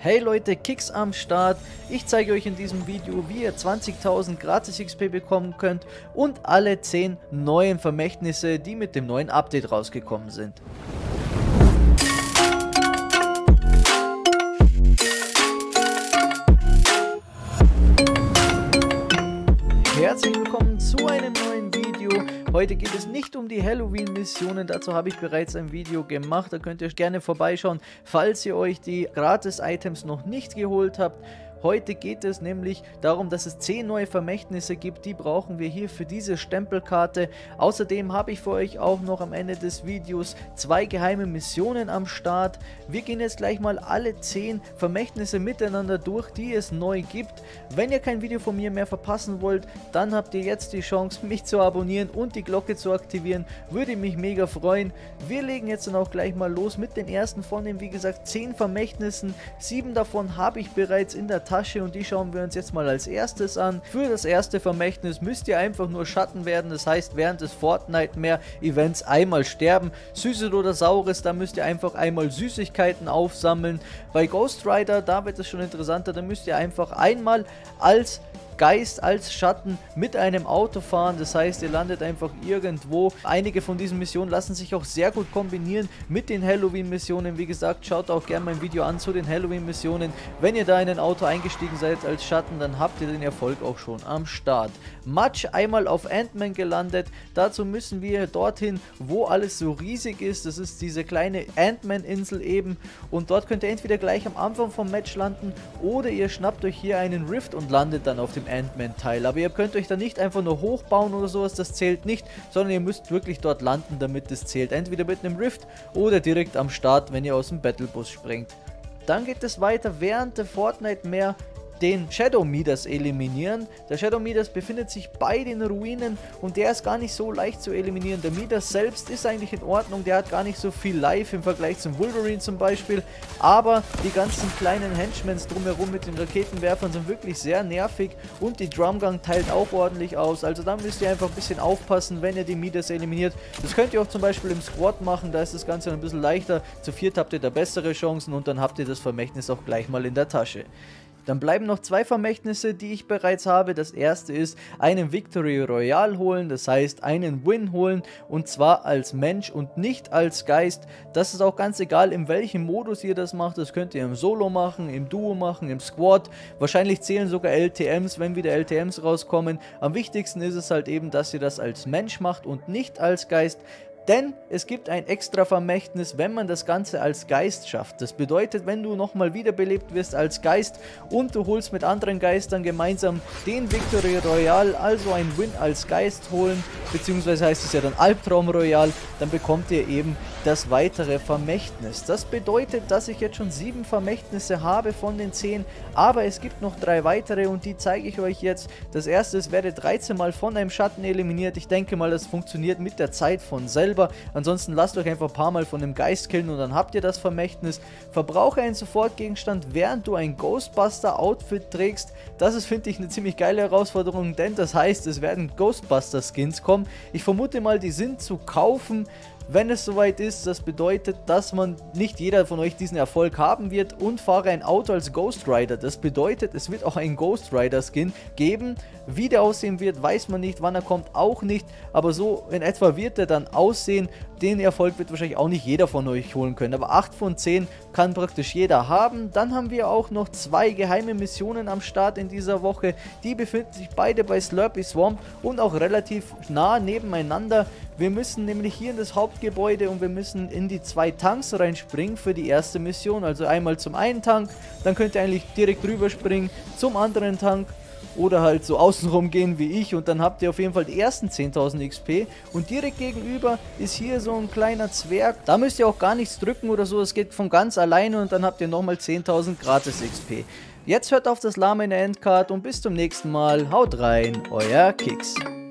Hey Leute, Kicks am Start. Ich zeige euch in diesem Video, wie ihr 20.000 gratis XP bekommen könnt und alle 10 neuen Vermächtnisse, die mit dem neuen Update rausgekommen sind. Herzlich willkommen zu einem neuen Video. Heute geht es nicht um die Halloween-Missionen, dazu habe ich bereits ein Video gemacht, da könnt ihr gerne vorbeischauen, falls ihr euch die Gratis-Items noch nicht geholt habt. Heute geht es nämlich darum, dass es 10 neue Vermächtnisse gibt, die brauchen wir hier für diese Stempelkarte. Außerdem habe ich für euch auch noch am Ende des Videos 2 geheime Missionen am Start. Wir gehen jetzt gleich mal alle 10 Vermächtnisse miteinander durch, die es neu gibt. Wenn ihr kein Video von mir mehr verpassen wollt, dann habt ihr jetzt die Chance, mich zu abonnieren und die Glocke zu aktivieren. Würde mich mega freuen. Wir legen jetzt dann auch gleich mal los mit den ersten von den, wie gesagt, 10 Vermächtnissen. 7 davon habe ich bereits in der Tasche und die schauen wir uns jetzt mal als erstes an. Für das erste Vermächtnis müsst ihr einfach nur Schatten werden, das heißt während des Fortnite-Events einmal sterben. Süßes oder Saures, da müsst ihr einfach einmal Süßigkeiten aufsammeln. Bei Ghost Rider, da wird es schon interessanter, da müsst ihr einfach einmal als Geist, als Schatten mit einem Auto fahren, das heißt ihr landet einfach irgendwo. Einige von diesen Missionen lassen sich auch sehr gut kombinieren mit den Halloween Missionen. Wie gesagt, schaut auch gerne mein Video an zu den Halloween Missionen. Wenn ihr da in ein Auto eingestiegen seid als Schatten, dann habt ihr den Erfolg auch schon am Start. Match einmal auf Ant-Man gelandet, dazu müssen wir dorthin, wo alles so riesig ist. Das ist diese kleine Ant-Man Insel eben und dort könnt ihr entweder gleich am Anfang vom Match landen oder ihr schnappt euch hier einen Rift und landet dann auf dem Ant-Man-Teil. Aber ihr könnt euch da nicht einfach nur hochbauen oder sowas, das zählt nicht, sondern ihr müsst wirklich dort landen, damit es zählt. Entweder mit einem Rift oder direkt am Start, wenn ihr aus dem Battlebus springt. Dann geht es weiter während der Fortnite mehr den Shadow Midas eliminieren. Der Shadow Midas befindet sich bei den Ruinen und der ist gar nicht so leicht zu eliminieren. Der Midas selbst ist eigentlich in Ordnung, der hat gar nicht so viel Life im Vergleich zum Wolverine zum Beispiel, aber die ganzen kleinen Henchmans drumherum mit den Raketenwerfern sind wirklich sehr nervig und die Drumgun teilt auch ordentlich aus, also da müsst ihr einfach ein bisschen aufpassen, wenn ihr die Midas eliminiert. Das könnt ihr auch zum Beispiel im Squad machen, da ist das Ganze ein bisschen leichter, zu viert habt ihr da bessere Chancen und dann habt ihr das Vermächtnis auch gleich mal in der Tasche. Dann bleiben noch 2 Vermächtnisse, die ich bereits habe. Das erste ist einen Victory Royale holen, das heißt einen Win holen und zwar als Mensch und nicht als Geist. Das ist auch ganz egal, in welchem Modus ihr das macht. Das könnt ihr im Solo machen, im Duo machen, im Squad. Wahrscheinlich zählen sogar LTMs, wenn wieder LTMs rauskommen. Am wichtigsten ist es halt eben, dass ihr das als Mensch macht und nicht als Geist. Denn es gibt ein extra Vermächtnis, wenn man das Ganze als Geist schafft. Das bedeutet, wenn du nochmal wiederbelebt wirst als Geist und du holst mit anderen Geistern gemeinsam den Victory Royale, also ein Win als Geist holen, beziehungsweise heißt es ja dann Albtraum Royale, dann bekommt ihr eben das weitere Vermächtnis. Das bedeutet, dass ich jetzt schon 7 Vermächtnisse habe von den 10, aber es gibt noch 3 weitere und die zeige ich euch jetzt. Das erste ist, werde 13 Mal von einem Schatten eliminiert. Ich denke mal, das funktioniert mit der Zeit von selber. Ansonsten lasst euch einfach ein paar Mal von dem Geist killen und dann habt ihr das Vermächtnis. Verbrauche einen Sofortgegenstand, während du ein Ghostbuster-Outfit trägst. Das ist, finde ich, eine ziemlich geile Herausforderung, denn das heißt, es werden Ghostbuster-Skins kommen. Ich vermute mal, die sind zu kaufen, wenn es soweit ist. Das bedeutet, dass nicht jeder von euch diesen Erfolg haben wird und fahre ein Auto als Ghost Rider. Das bedeutet, es wird auch einen Ghost Rider Skin geben. Wie der aussehen wird, weiß man nicht, wann er kommt, auch nicht, aber so in etwa wird er dann aussehen. Den Erfolg wird wahrscheinlich auch nicht jeder von euch holen können, aber 8 von 10 kann praktisch jeder haben. Dann haben wir auch noch 2 geheime Missionen am Start in dieser Woche. Die befinden sich beide bei Slurpy Swamp und auch relativ nah nebeneinander. Wir müssen nämlich hier in das Hauptgebäude und wir müssen in die 2 Tanks reinspringen für die erste Mission. Also einmal zum einen Tank, dann könnt ihr eigentlich direkt rüber springen zum anderen Tank. Oder halt so außenrum gehen wie ich und dann habt ihr auf jeden Fall die ersten 10.000 XP. Und direkt gegenüber ist hier so ein kleiner Zwerg. Da müsst ihr auch gar nichts drücken oder so, es geht von ganz alleine und dann habt ihr nochmal 10.000 gratis XP. Jetzt hört auf das Lama in der Endcard und bis zum nächsten Mal. Haut rein, euer Kicks.